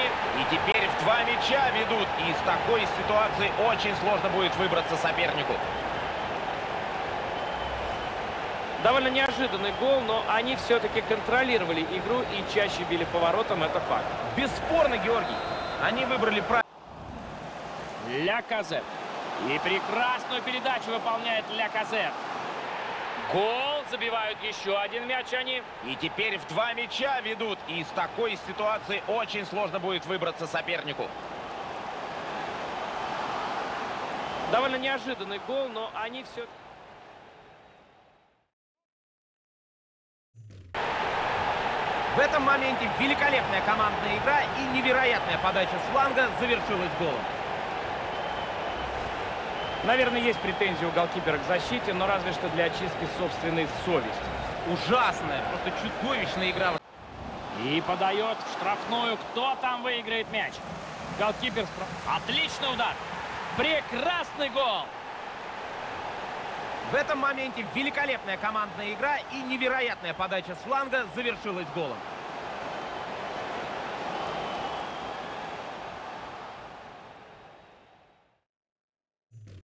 И теперь в 2 мяча ведут. И из такой ситуации очень сложно будет выбраться сопернику. Довольно неожиданный гол, но они все-таки контролировали игру и чаще били по воротам, это факт. Бесспорно, Георгий. Они выбрали правильно. Ляказет. И прекрасную передачу выполняет Ляказет. Гол. Забивают еще один мяч они. И теперь в 2 мяча ведут. И из такой ситуации очень сложно будет выбраться сопернику. Довольно неожиданный гол, но они все... В этом моменте великолепная командная игра и невероятная подача с фланга завершилась голом. Наверное, есть претензии у голкипера к защите, но разве что для очистки собственной совести. Ужасная, просто чудовищная игра. И подает в штрафную. Кто там выиграет мяч? Голкипер. Отличный удар. Прекрасный гол. В этом моменте великолепная командная игра и невероятная подача с фланга завершилась голом.